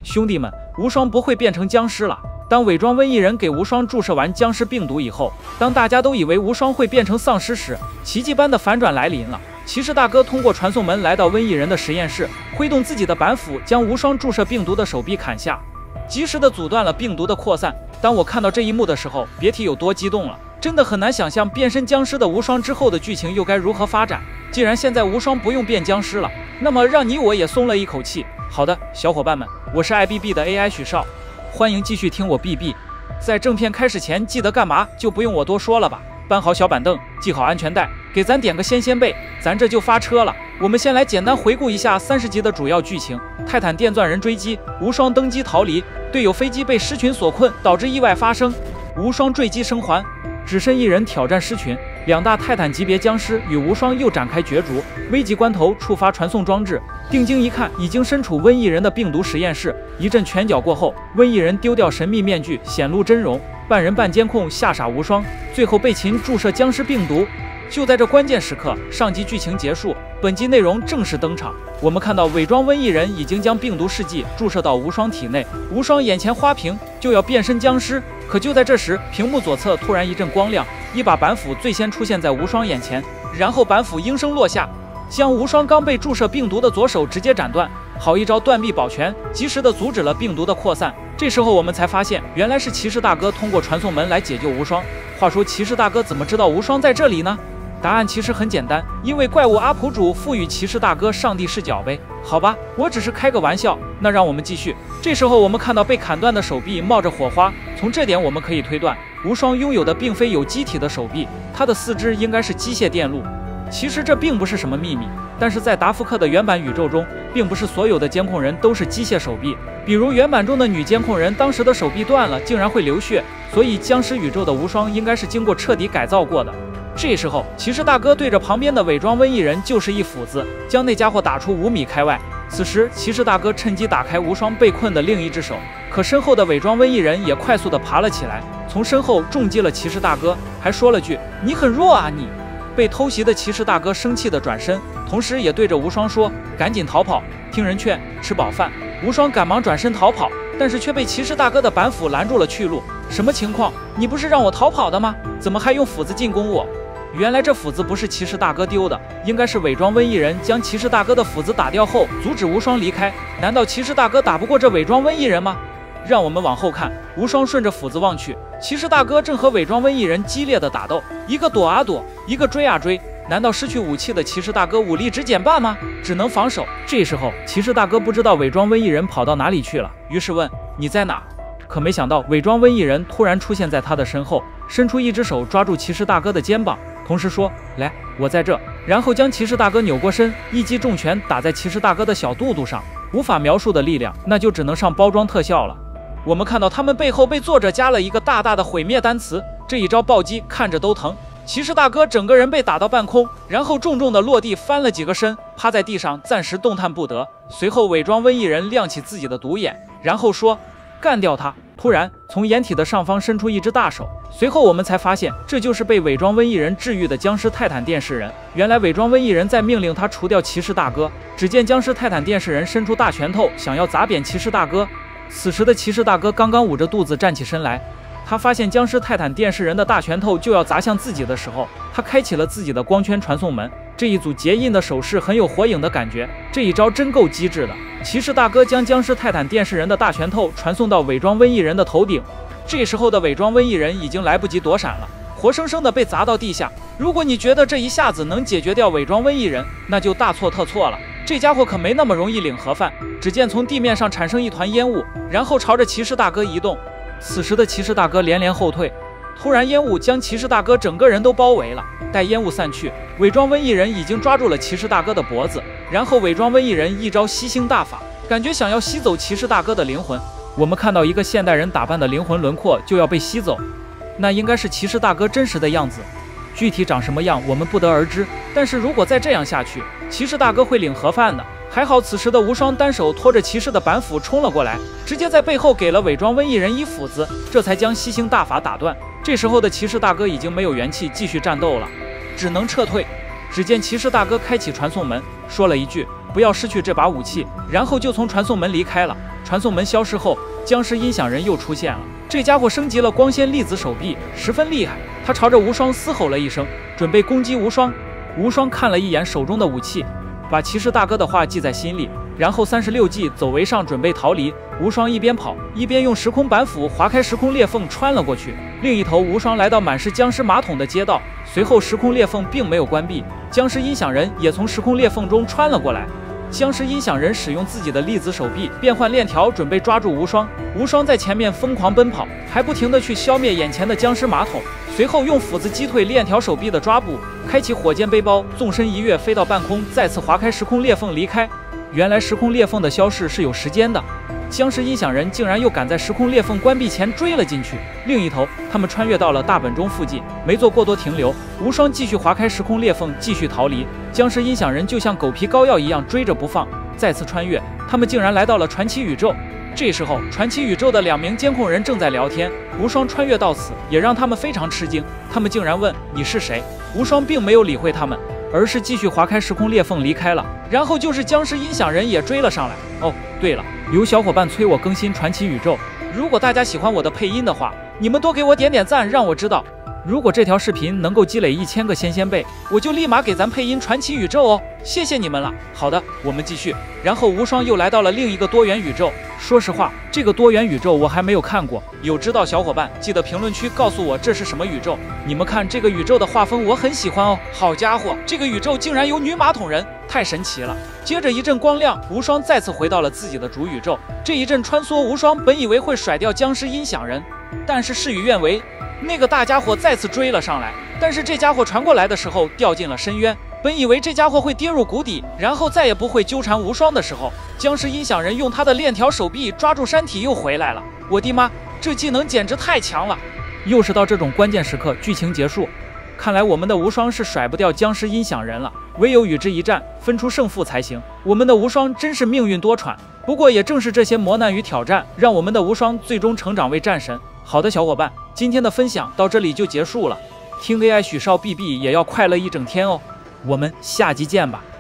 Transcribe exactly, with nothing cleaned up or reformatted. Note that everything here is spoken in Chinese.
兄弟们，无双不会变成僵尸了。当伪装瘟疫人给无双注射完僵尸病毒以后，当大家都以为无双会变成丧尸时，奇迹般的反转来临了。骑士大哥通过传送门来到瘟疫人的实验室，挥动自己的板斧，将无双注射病毒的手臂砍下，及时的阻断了病毒的扩散。当我看到这一幕的时候，别提有多激动了。真的很难想象变身僵尸的无双之后的剧情又该如何发展。既然现在无双不用变僵尸了，那么让你我也松了一口气。好的，小伙伴们，我是 I B B 的 A I 许少，欢迎继续听我 B B。在正片开始前，记得干嘛就不用我多说了吧。搬好小板凳，系好安全带，给咱点个先先辈，咱这就发车了。我们先来简单回顾一下三十集的主要剧情：泰坦电钻人追击，无双登机逃离，队友飞机被狮群所困，导致意外发生，无双坠机生还，只身一人挑战狮群，两大泰坦级别僵尸与无双又展开角逐。危急关头触发传送装置，定睛一看，已经身处瘟疫人的病毒实验室。一阵拳脚过后，瘟疫人丢掉神秘面具，显露真容，半人半监控吓傻无双，最后被秦注射僵尸病毒。就在这关键时刻，上集剧情结束，本集内容正式登场。我们看到伪装瘟疫人已经将病毒试剂注射到无双体内，无双眼前花屏，就要变身僵尸。可就在这时，屏幕左侧突然一阵光亮，一把板斧最先出现在无双眼前，然后板斧应声落下，将无双刚被注射病毒的左手直接斩断。好一招断臂保全，及时的阻止了病毒的扩散。这时候我们才发现，原来是骑士大哥通过传送门来解救无双。话说骑士大哥怎么知道无双在这里呢？答案其实很简单，因为怪物阿普主赋予骑士大哥上帝视角呗。好吧，我只是开个玩笑。那让我们继续。这时候我们看到被砍断的手臂冒着火花，从这点我们可以推断，无双拥有的并非有机体的手臂，他的四肢应该是机械电路。其实这并不是什么秘密，但是在达夫克的原版宇宙中，并不是所有的监控人都是机械手臂。比如原版中的女监控人，当时的手臂断了，竟然会流血，所以僵尸宇宙的无双应该是经过彻底改造过的。这时候，骑士大哥对着旁边的伪装瘟疫人就是一斧子，将那家伙打出五米开外。此时，骑士大哥趁机打开无双被困的另一只手，可身后的伪装瘟疫人也快速地爬了起来，从身后重击了骑士大哥，还说了句：“你很弱啊你！”被偷袭的骑士大哥生气地转身，同时也对着无双说：“赶紧逃跑！听人劝，吃饱饭。”无双赶忙转身逃跑，但是却被骑士大哥的板斧拦住了去路。什么情况？你不是让我逃跑的吗？怎么还用斧子进攻我？原来这斧子不是骑士大哥丢的，应该是伪装瘟疫人将骑士大哥的斧子打掉后，阻止无双离开。难道骑士大哥打不过这伪装瘟疫人吗？让我们往后看，无双顺着斧子望去，骑士大哥正和伪装瘟疫人激烈的打斗，一个躲啊躲，一个追啊追。难道失去武器的骑士大哥武力值减半吗？只能防守。这时候，骑士大哥不知道伪装瘟疫人跑到哪里去了，于是问：“你在哪？”可没想到，伪装瘟疫人突然出现在他的身后，伸出一只手抓住骑士大哥的肩膀，同时说：“来，我在这。”然后将骑士大哥扭过身，一击重拳打在骑士大哥的小肚肚上。无法描述的力量，那就只能上包装特效了。我们看到他们背后被作者加了一个大大的毁灭单词，这一招暴击看着都疼。骑士大哥整个人被打到半空，然后重重的落地翻了几个身，趴在地上暂时动弹不得。随后伪装瘟疫人亮起自己的独眼，然后说：“干掉他！”突然从掩体的上方伸出一只大手，随后我们才发现这就是被伪装瘟疫人治愈的僵尸泰坦电视人。原来伪装瘟疫人在命令他除掉骑士大哥，只见僵尸泰坦电视人伸出大拳头想要砸扁骑士大哥。此时的骑士大哥刚刚捂着肚子站起身来，他发现僵尸泰坦电视人的大拳头就要砸向自己的时候，他开启了自己的光圈传送门。这一组结印的手势很有火影的感觉，这一招真够机智的。骑士大哥将僵尸泰坦电视人的大拳头传送到伪装瘟疫人的头顶，这时候的伪装瘟疫人已经来不及躲闪了，活生生的被砸到地下。如果你觉得这一下子能解决掉伪装瘟疫人，那就大错特错了，这家伙可没那么容易领盒饭。只见从地面上产生一团烟雾，然后朝着骑士大哥移动。此时的骑士大哥连连后退，突然烟雾将骑士大哥整个人都包围了。待烟雾散去，伪装瘟疫人已经抓住了骑士大哥的脖子，然后伪装瘟疫人一招吸星大法，感觉想要吸走骑士大哥的灵魂。我们看到一个现代人打扮的灵魂轮廓就要被吸走，那应该是骑士大哥真实的样子，具体长什么样我们不得而知。但是如果再这样下去，骑士大哥会领盒饭的。还好此时的无双单手拖着骑士的板斧冲了过来，直接在背后给了伪装瘟疫人一斧子，这才将吸星大法打断。这时候的骑士大哥已经没有元气继续战斗了，只能撤退。只见骑士大哥开启传送门，说了一句：“ 不要失去这把武器，然后就从传送门离开了。传送门消失后，僵尸音响人又出现了，这家伙升级了光纤粒子手臂，十分厉害。他朝着无双嘶吼了一声，准备攻击无双。无双看了一眼手中的武器，把骑士大哥的话记在心里，然后三十六计走为上，准备逃离。无双一边跑一边用时空板斧划开时空裂缝穿了过去。另一头，无双来到满是僵尸马桶的街道，随后时空裂缝并没有关闭，僵尸音响人也从时空裂缝中穿了过来。僵尸音响人使用自己的粒子手臂变换链条，准备抓住无双。无双在前面疯狂奔跑，还不停地去消灭眼前的僵尸马桶，随后用斧子击退链条手臂的抓捕，开启火箭背包，纵身一跃飞到半空，再次划开时空裂缝离开。原来时空裂缝的消逝是有时间的，僵尸音响人竟然又赶在时空裂缝关闭前追了进去。另一头，他们穿越到了大本钟附近，没做过多停留。无双继续划开时空裂缝，继续逃离。僵尸音响人就像狗皮膏药一样追着不放。再次穿越，他们竟然来到了传奇宇宙。这时候，传奇宇宙的两名监控人正在聊天。无双穿越到此，也让他们非常吃惊。他们竟然问：“你是谁？”无双并没有理会他们，而是继续划开时空裂缝离开了。然后就是僵尸音响人也追了上来。哦，对了，有小伙伴催我更新传奇宇宙，如果大家喜欢我的配音的话，你们多给我点点赞，让我知道。如果这条视频能够积累一千个仙仙贝，我就立马给咱配音传奇宇宙哦，谢谢你们了。好的，我们继续。然后无双又来到了另一个多元宇宙。说实话，这个多元宇宙我还没有看过，有知道小伙伴记得评论区告诉我这是什么宇宙。你们看这个宇宙的画风我很喜欢哦，好家伙，这个宇宙竟然有女马桶人，太神奇了。接着一阵光亮，无双再次回到了自己的主宇宙。这一阵穿梭，无双本以为会甩掉僵尸音响人，但是事与愿违，那个大家伙再次追了上来，但是这家伙传过来的时候掉进了深渊。本以为这家伙会跌入谷底，然后再也不会纠缠无双的时候，僵尸音响人用他的链条手臂抓住山体又回来了。我的妈，这技能简直太强了！又是到这种关键时刻，剧情结束。看来我们的无双是甩不掉僵尸音响人了，唯有与之一战，分出胜负才行。我们的无双真是命运多舛，不过也正是这些磨难与挑战，让我们的无双最终成长为战神。好的，小伙伴，今天的分享到这里就结束了。听 A I 许少 B B 也要快乐一整天哦，我们下集见吧。